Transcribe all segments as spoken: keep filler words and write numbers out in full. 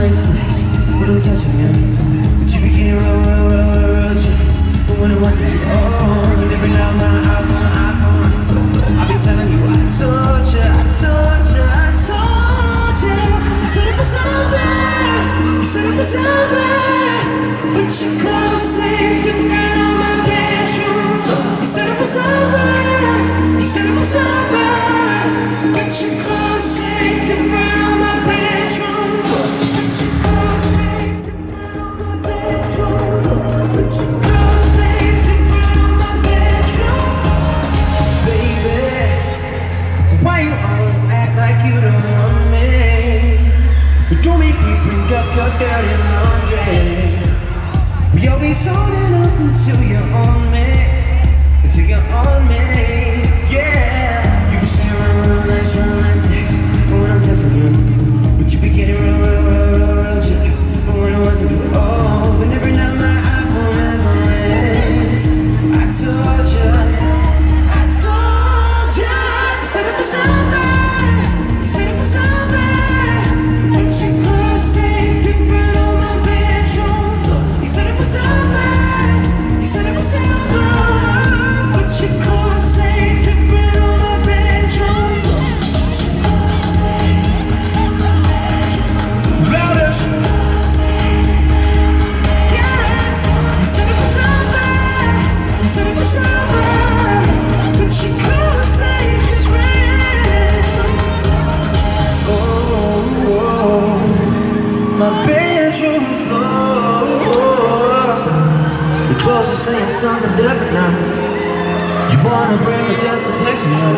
nice things when I'm touching you, but you be getting real, real, real, real, real jealous. But when it wasn't you, oh, and every night my iPhone, iPhone rings. I've been telling you, I told you, I told you, I told you. You said it was over, you said it was over, but your clothes say different on my bedroom floor. You said it was over, you said it was over, but your clothes say different on my bedroom floor. But your clothes say different on my bedroom floor. But your clothes say different on my bedroom floor. Baby, why you always act like you don't want me? But don't make me bring up your dirty laundry. We always on and off until you're on me, until you're on me, yeah. You be saying real, real nice, real nice things, but when I'm touching you, but you be getting real, real, real, real, real jealous. But when it wasn't you, oh, and every night my iPhone, iPhone rings. I told you, I told you, I told you, you said it was over, you said it was over, but your clothes say different on my bedroom floor. You said it was over, you said it was over, but your clothes say different on my bedroom floor. But your clothes say different on my bedroom floor. Louder. But your clothes say different on my bedroom floor. You said it was over, you said it was over, but your clothes say different bedroom floor. Oh, oh, my bedroom floor. Your clothes are saying something different now. You wanna break or just a flex now.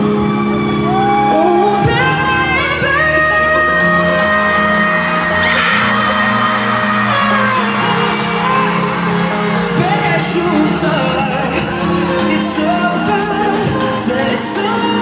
Oh baby, you said it was over, you said it was over, but your clothes say different on my bedroom floor. It's over, said it's over.